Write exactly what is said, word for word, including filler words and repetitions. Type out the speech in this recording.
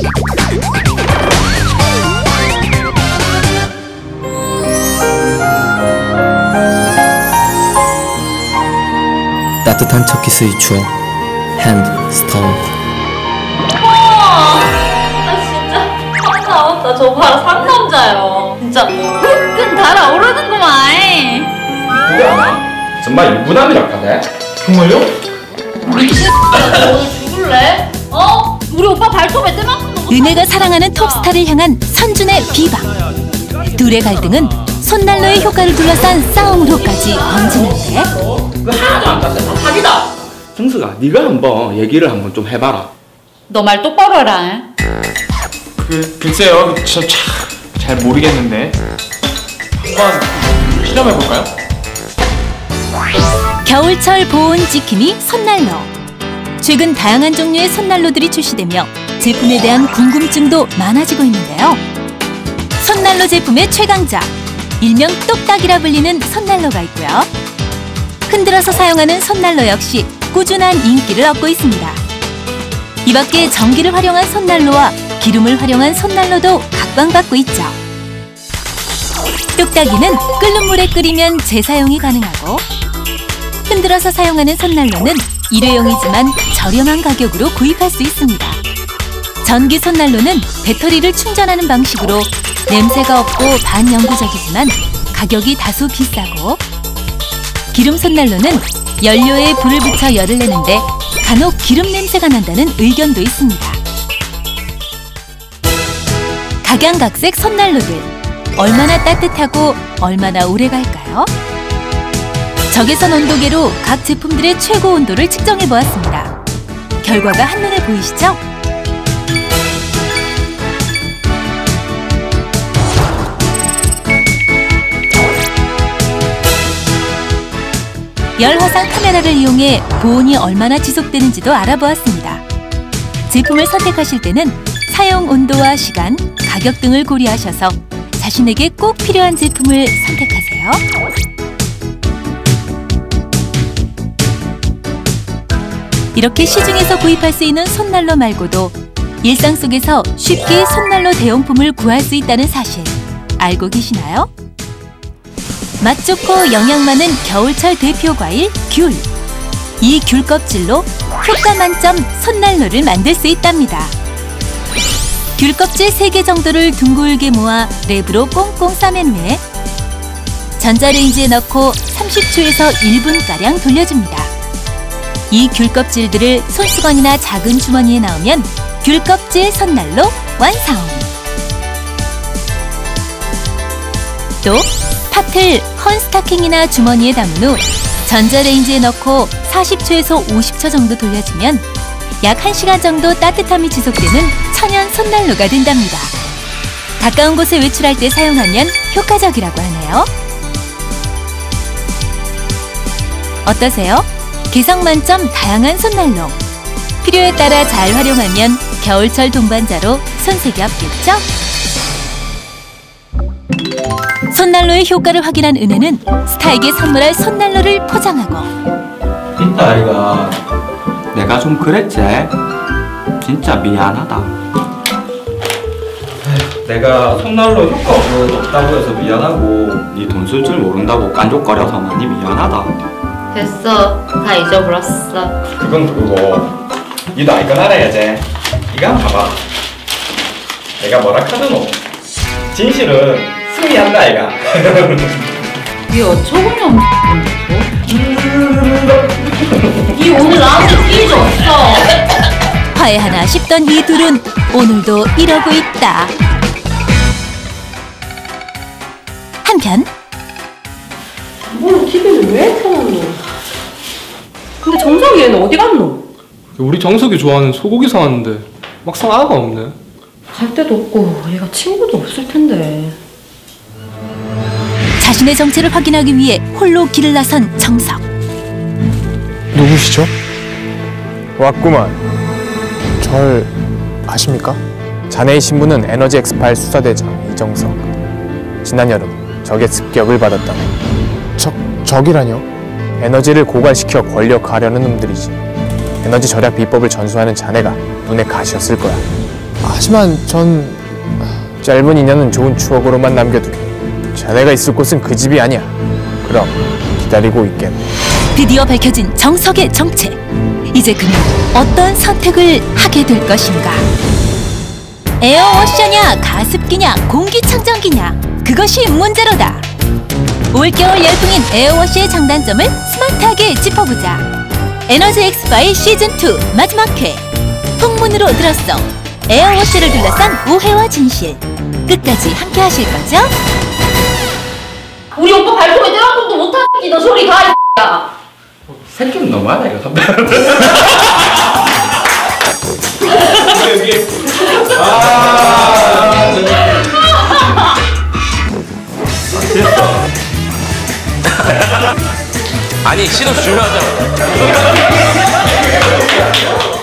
따뜻한 첫 키스의 추억 핸드스톤. 와, 나 진짜 화 나왔다. 저 봐라, 상남자요. 진짜 끈끈 달아오르는구만. 그게 아마 정말 유부남이라 하네. 정말요? 미친 너 오늘 죽을래? 어? 우리 오빠 발톱에 때만큼 넘었어. 은혜가 사랑하는 톱스타를 향한 선준의 비방. 둘의 갈등은 손난로의 효과를 둘러싼 싸움으로까지 번지는데 그 하나도 안 땄어. 다 사기다. 정수가 네가 한번 얘기를 한번 좀 해봐라. 너 말 똑바로 해라. 그, 글쎄요, 저 잘 모르겠는데 한번 실험해볼까요? 겨울철 보온 지킴이 손난로. 최근 다양한 종류의 손난로들이 출시되며 제품에 대한 궁금증도 많아지고 있는데요. 손난로 제품의 최강자, 일명 똑딱이라 불리는 손난로가 있고요. 흔들어서 사용하는 손난로 역시 꾸준한 인기를 얻고 있습니다. 이 밖에 전기를 활용한 손난로와 기름을 활용한 손난로도 각광받고 있죠. 똑딱이는 끓는 물에 끓이면 재사용이 가능하고, 흔들어서 사용하는 손난로는 일회용이지만 저렴한 가격으로 구입할 수 있습니다. 전기 손난로는 배터리를 충전하는 방식으로 냄새가 없고 반영구적이지만 가격이 다소 비싸고, 기름 손난로는 연료에 불을 붙여 열을 내는데 간혹 기름 냄새가 난다는 의견도 있습니다. 각양각색 손난로들, 얼마나 따뜻하고 얼마나 오래 갈까요? 적외선 온도계로 각 제품들의 최고 온도를 측정해 보았습니다. 결과가 한눈에 보이시죠? 열화상 카메라를 이용해 보온이 얼마나 지속되는지도 알아보았습니다. 제품을 선택하실 때는 사용 온도와 시간, 가격 등을 고려하셔서 자신에게 꼭 필요한 제품을 선택하세요. 이렇게 시중에서 구입할 수 있는 손난로 말고도 일상 속에서 쉽게 손난로 대용품을 구할 수 있다는 사실 알고 계시나요? 맛 좋고 영양 많은 겨울철 대표 과일 귤. 이 귤 껍질로 효과 만점 손난로를 만들 수 있답니다. 귤 껍질 세 개 정도를 둥글게 모아 랩으로 꽁꽁 싸맨 후에 전자레인지에 넣고 삼십 초에서 일 분가량 돌려줍니다. 이 귤 껍질들을 손수건이나 작은 주머니에 넣으면 귤 껍질 손난로 완성! 또 팥을 헌 스타킹이나 주머니에 담은 후 전자레인지에 넣고 사십 초에서 오십 초 정도 돌려주면 약 한 시간 정도 따뜻함이 지속되는 천연 손난로가 된답니다. 가까운 곳에 외출할 때 사용하면 효과적이라고 하네요. 어떠세요? 개성 만점 다양한 손난로. 필요에 따라 잘 활용하면 겨울철 동반자로 손색이 없겠죠? 손난로의 효과를 확인한 은혜는 스타에게 선물할 손난로를 포장하고, 이따 아이가 내가 좀 그랬지? 진짜 미안하다. 내가 손난로 효과 없다고 해서 미안하고 네 돈 쓸 줄 모른다고 깐족거려서 많이 미안하다. 됐어, 다 잊어버렸어. 그건 그거고 니도 알 건 알아야지. 이거 한번 봐봐. 내가 뭐라 카드노? 진실은 승리한다 아이가. 이 어처구니 이 오늘 나한테 삐졌어. 화해하나 싶던 이 둘은 오늘도 이러고 있다. 한편 뭘 티비를 왜 켜놨노? 근데 정석이 얘는 어디 갔노? 우리 정석이 좋아하는 소고기 사왔는데 막상 아가 없네. 갈 데도 없고 얘가 친구도 없을 텐데. 자신의 정체를 확인하기 위해 홀로 길을 나선 정석. 누구시죠? 왔구만. 절 아십니까? 자네의 신분은 에너지 엑스파일 수사대장 이정석. 지난 여름 적의 습격을 받았다네. 적, 적이라뇨? 에너지를 고갈시켜 권력화하려는 놈들이지. 에너지 절약 비법을 전수하는 자네가 눈에 가시였을 거야. 하지만 전 짧은 인연은 좋은 추억으로만 남겨두게. 자네가 있을 곳은 그 집이 아니야. 그럼 기다리고 있겠네. 드디어 밝혀진 정석의 정체. 이제 그는 어떤 선택을 하게 될 것인가? 에어워셔냐 가습기냐 공기청정기냐, 그것이 문제로다. 올겨울 열풍인 에어워시의 장단점을 스마트하게 짚어보자. 에너지 엑스파일 시즌 투 마지막 회. 풍문으로 들었어. 에어워시를 둘러싼 오해와 진실. 끝까지 함께 하실 거죠? 우리 오빠 발톱에 떼어도 못하겠지. 너 소리 가, 이 야. 새끼는 너무하다 이거 선배. 아니 시도 중요하잖아.